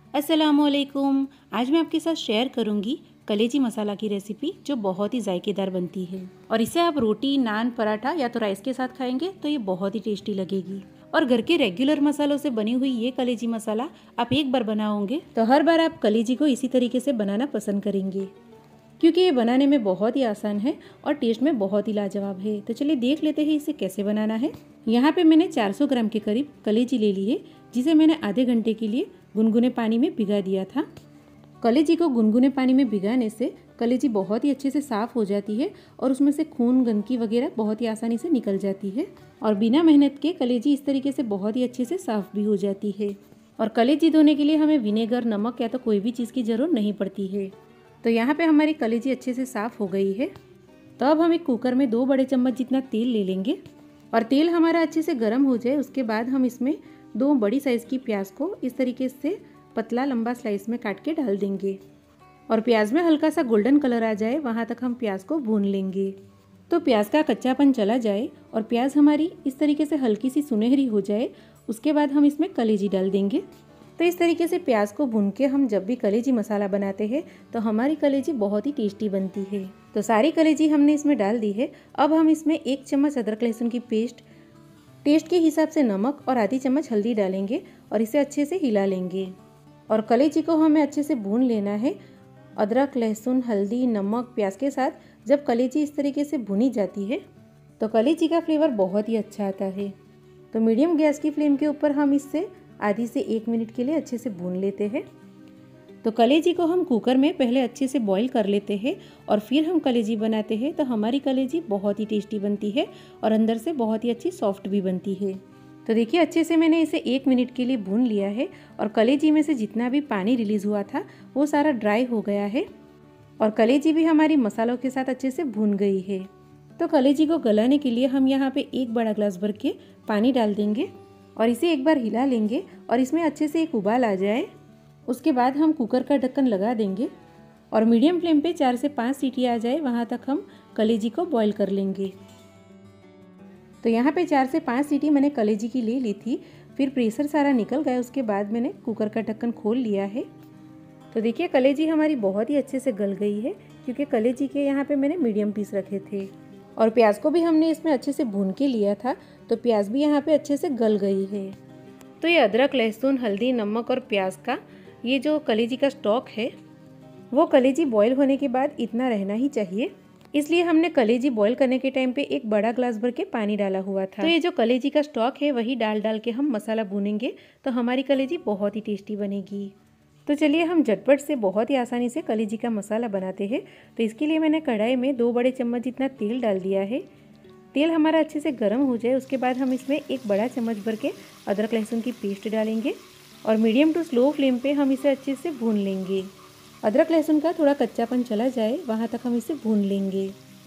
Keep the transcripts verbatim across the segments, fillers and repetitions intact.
अस्सलामुअलैकुम। आज मैं आपके साथ शेयर करूंगी कलेजी मसाला की रेसिपी जो बहुत ही जायकेदार बनती है और इसे आप रोटी, नान, पराठा या तो राइस के साथ खाएंगे तो ये बहुत ही टेस्टी लगेगी। और घर के रेगुलर मसालों से बनी हुई ये कलेजी मसाला आप एक बार बनाओगे तो हर बार आप कलेजी को इसी तरीके से बनाना पसंद करेंगे, क्योंकि ये बनाने में बहुत ही आसान है और टेस्ट में बहुत ही लाजवाब है। तो चलिए देख लेते हैं इसे कैसे बनाना है। यहाँ पे मैंने चार सौ ग्राम के करीब कलेजी ले ली है, जिसे मैंने आधे घंटे के लिए गुनगुने पानी में भिगा दिया था। कलेजी को गुनगुने पानी में भिगाने से कलेजी बहुत ही अच्छे से साफ़ हो जाती है और उसमें से खून, गंदगी वगैरह बहुत ही आसानी से निकल जाती है और बिना मेहनत के कलेजी इस तरीके से बहुत ही अच्छे से साफ़ भी हो जाती है। और कलेजी धोने के लिए हमें विनेगर, नमक या तो कोई भी चीज़ की ज़रूरत नहीं पड़ती है। तो यहाँ पे हमारी कलेजी अच्छे से साफ़ हो गई है। तो अब हम एक कुकर में दो बड़े चम्मच जितना तेल ले लेंगे और तेल हमारा अच्छे से गर्म हो जाए उसके बाद हम इसमें दो बड़ी साइज़ की प्याज को इस तरीके से पतला लंबा स्लाइस में काट के डाल देंगे और प्याज में हल्का सा गोल्डन कलर आ जाए वहाँ तक हम प्याज को भून लेंगे। तो प्याज का कच्चापन चला जाए और प्याज हमारी इस तरीके से हल्की सी सुनहरी हो जाए उसके बाद हम इसमें कलेजी डाल देंगे। तो इस तरीके से प्याज को भून के हम जब भी कलेजी मसाला बनाते हैं तो हमारी कलेजी बहुत ही टेस्टी बनती है। तो सारी कलेजी हमने इसमें डाल दी है। अब हम इसमें एक चम्मच अदरक लहसुन की पेस्ट, टेस्ट के हिसाब से नमक और आधी चम्मच हल्दी डालेंगे और इसे अच्छे से हिला लेंगे और कलेजी को हमें अच्छे से भून लेना है। अदरक, लहसुन, हल्दी, नमक, प्याज के साथ जब कलेजी इस तरीके से भुनी जाती है तो कलेजी का फ्लेवर बहुत ही अच्छा आता है। तो मीडियम गैस की फ्लेम के ऊपर हम इससे आधी से एक मिनट के लिए अच्छे से भून लेते हैं। तो कलेजी को हम कुकर में पहले अच्छे से बॉईल कर लेते हैं और फिर हम कलेजी बनाते हैं तो हमारी कलेजी बहुत ही टेस्टी बनती है और अंदर से बहुत ही अच्छी सॉफ्ट भी बनती है। तो देखिए अच्छे से मैंने इसे एक मिनट के लिए भून लिया है और कलेजी में से जितना भी पानी रिलीज़ हुआ था वो सारा ड्राई हो गया है और कलेजी भी हमारी मसालों के साथ अच्छे से भून गई है। तो कलेजी को गलाने के लिए हम यहाँ पे एक बड़ा ग्लास भर के पानी डाल देंगे और इसे एक बार हिला लेंगे और इसमें अच्छे से एक उबाल आ जाए उसके बाद हम कुकर का ढक्कन लगा देंगे और मीडियम फ्लेम पे चार से पाँच सीटी आ जाए वहाँ तक हम कलेजी को बॉईल कर लेंगे। तो यहाँ पे चार से पाँच सीटी मैंने कलेजी की ले ली थी, फिर प्रेशर सारा निकल गया उसके बाद मैंने कुकर का ढक्कन खोल लिया है। तो देखिए कलेजी हमारी बहुत ही अच्छे से गल गई है, क्योंकि कलेजी के यहाँ पे मैंने मीडियम पीस रखे थे और प्याज को भी हमने इसमें अच्छे से भून के लिया था तो प्याज भी यहाँ पे अच्छे से गल गई है। तो ये अदरक, लहसुन, हल्दी, नमक और प्याज का ये जो कलेजी का स्टॉक है वो कलेजी बॉईल होने के बाद इतना रहना ही चाहिए, इसलिए हमने कलेजी बॉईल करने के टाइम पे एक बड़ा ग्लास भर के पानी डाला हुआ था। तो ये जो कलेजी का स्टॉक है वही डाल डाल के हम मसाला भूनेंगे तो हमारी कलेजी बहुत ही टेस्टी बनेगी। तो चलिए हम झटपट से बहुत ही आसानी से कलेजी का मसाला बनाते हैं। तो इसके लिए मैंने कढ़ाई में दो बड़े चम्मच जितना तेल डाल दिया है। तेल हमारा अच्छे से गर्म हो जाए उसके बाद हम इसमें एक बड़ा चम्मच भर के अदरक लहसुन की पेस्ट डालेंगे और मीडियम टू स्लो फ्लेम पे हम इसे अच्छे से भून लेंगे। अदरक लहसुन का थोड़ा कच्चापन चला जाए वहाँ तक हम इसे भून लेंगे।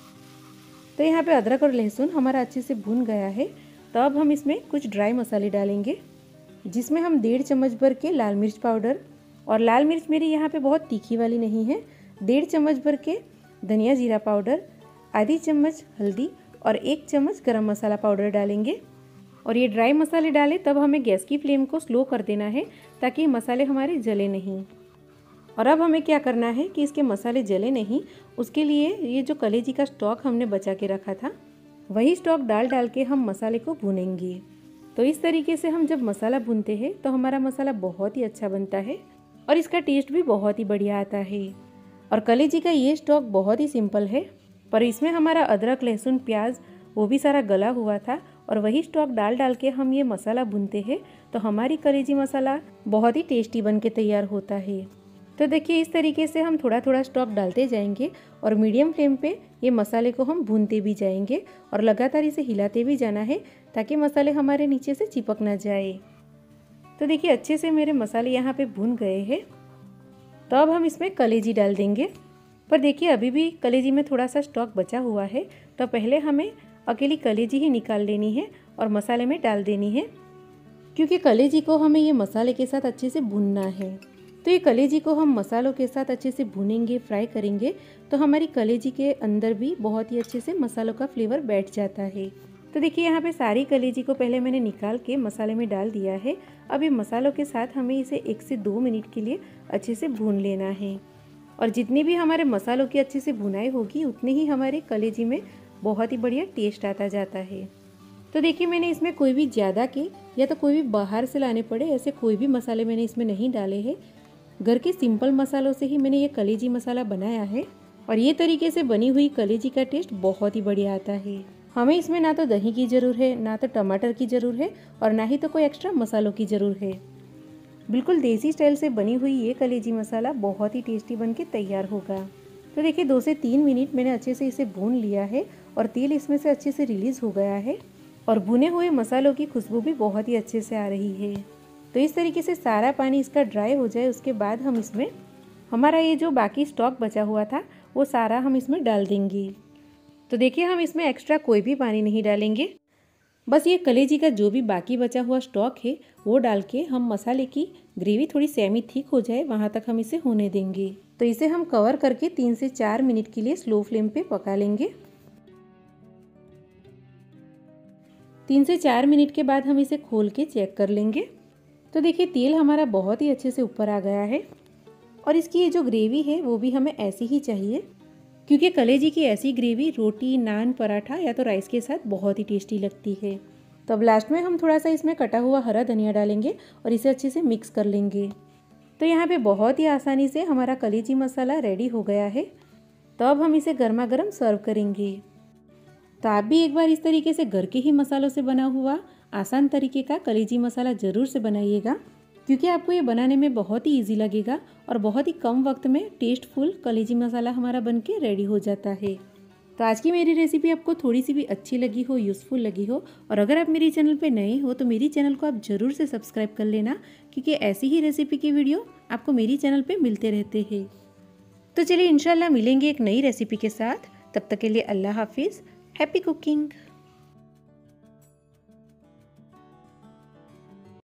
तो यहाँ पे अदरक और लहसुन हमारा अच्छे से भून गया है। तो अब हम इसमें कुछ ड्राई मसाले डालेंगे, जिसमें हम डेढ़ चम्मच भर के लाल मिर्च पाउडर, और लाल मिर्च मेरी यहाँ पे बहुत तीखी वाली नहीं है, डेढ़ चम्मच भर के धनिया जीरा पाउडर, आधी चम्मच हल्दी और एक चम्मच गरम मसाला पाउडर डालेंगे। और ये ड्राई मसाले डालें तब हमें गैस की फ्लेम को स्लो कर देना है ताकि मसाले हमारे जले नहीं। और अब हमें क्या करना है कि इसके मसाले जले नहीं, उसके लिए ये जो कलेजी का स्टॉक हमने बचा के रखा था वही स्टॉक डाल डाल के हम मसाले को भूनेंगे। तो इस तरीके से हम जब मसाला भूनते हैं तो हमारा मसाला बहुत ही अच्छा बनता है और इसका टेस्ट भी बहुत ही बढ़िया आता है। और कलेजी का ये स्टॉक बहुत ही सिंपल है, पर इसमें हमारा अदरक, लहसुन, प्याज वो भी सारा गला हुआ था और वही स्टॉक डाल डाल के हम ये मसाला भूनते हैं तो हमारी कलेजी मसाला बहुत ही टेस्टी बन के तैयार होता है। तो देखिए इस तरीके से हम थोड़ा थोड़ा स्टॉक डालते जाएंगे और मीडियम फ्लेम पे ये मसाले को हम भूनते भी जाएंगे और लगातार इसे हिलाते भी जाना है ताकि मसाले हमारे नीचे से चिपक ना जाए। तो देखिए अच्छे से मेरे मसाले यहाँ पे भून गए हैं। तो अब हम इसमें कलेजी डाल देंगे, पर देखिए अभी भी कलेजी में थोड़ा सा स्टॉक बचा हुआ है तो पहले हमें अकेली कलेजी ही निकाल लेनी है और मसाले में डाल देनी है, क्योंकि कलेजी को हमें ये मसाले के साथ अच्छे से भूनना है। तो ये कलेजी को हम मसालों के साथ अच्छे से भूनेंगे, फ्राई करेंगे तो हमारी कलेजी के अंदर भी बहुत ही अच्छे से मसालों का फ्लेवर बैठ जाता है। तो देखिए यहाँ पे सारी कलेजी को पहले मैंने निकाल के मसाले में डाल दिया है। अब ये मसालों के साथ हमें इसे एक से दो मिनट के लिए अच्छे से भून लेना है। और जितनी भी हमारे मसालों की अच्छे से भुनाई होगी उतने ही हमारे कलेजी में बहुत ही बढ़िया टेस्ट आता जाता है। तो देखिए मैंने इसमें कोई भी ज़्यादा के या तो कोई भी बाहर से लाने पड़े ऐसे कोई भी मसाले मैंने इसमें नहीं डाले हैं। घर के सिंपल मसालों से ही मैंने ये कलेजी मसाला बनाया है और ये तरीके से बनी हुई कलेजी का टेस्ट बहुत ही बढ़िया आता है। हमें इसमें ना तो दही की ज़रूरत है, ना तो टमाटर की ज़रूरत है और ना ही तो कोई एक्स्ट्रा मसालों की ज़रूरत है। बिल्कुल देसी स्टाइल से बनी हुई ये कलेजी मसाला बहुत ही टेस्टी बन के तैयार होगा। तो देखिए दो से तीन मिनट मैंने अच्छे से इसे भून लिया है और तेल इसमें से अच्छे से रिलीज़ हो गया है और भुने हुए मसालों की खुशबू भी बहुत ही अच्छे से आ रही है। तो इस तरीके से सारा पानी इसका ड्राई हो जाए उसके बाद हम इसमें हमारा ये जो बाकी स्टॉक बचा हुआ था वो सारा हम इसमें डाल देंगे। तो देखिए हम इसमें एक्स्ट्रा कोई भी पानी नहीं डालेंगे, बस ये कलेजी का जो भी बाकी बचा हुआ स्टॉक है वो डाल के हम मसाले की ग्रेवी थोड़ी सेमी थिक हो जाए वहाँ तक हम इसे होने देंगे। तो इसे हम कवर करके तीन से चार मिनट के लिए स्लो फ्लेम पे पका लेंगे। तीन से चार मिनट के बाद हम इसे खोल के चेक कर लेंगे। तो देखिए तेल हमारा बहुत ही अच्छे से ऊपर आ गया है और इसकी ये जो ग्रेवी है वो भी हमें ऐसी ही चाहिए, क्योंकि कलेजी की ऐसी ग्रेवी रोटी, नान, पराठा या तो राइस के साथ बहुत ही टेस्टी लगती है। तो अब लास्ट में हम थोड़ा सा इसमें कटा हुआ हरा धनिया डालेंगे और इसे अच्छे से मिक्स कर लेंगे। तो यहाँ पे बहुत ही आसानी से हमारा कलेजी मसाला रेडी हो गया है। तो अब हम इसे गर्मा गर्म सर्व करेंगे। तो आप भी एक बार इस तरीके से घर के ही मसालों से बना हुआ आसान तरीके का कलेजी मसाला ज़रूर से बनाइएगा, क्योंकि आपको ये बनाने में बहुत ही इजी लगेगा और बहुत ही कम वक्त में टेस्टफुल कलेजी मसाला हमारा बनके रेडी हो जाता है। तो आज की मेरी रेसिपी आपको थोड़ी सी भी अच्छी लगी हो, यूज़फुल लगी हो और अगर आप मेरी चैनल पे नए हो तो मेरी चैनल को आप ज़रूर से सब्सक्राइब कर लेना, क्योंकि ऐसी ही रेसिपी के वीडियो आपको मेरी चैनल पे मिलते रहते हैं। तो चलिए इंशाल्लाह मिलेंगे एक नई रेसिपी के साथ। तब तक के लिए अल्लाह हाफिज़। Happy cooking.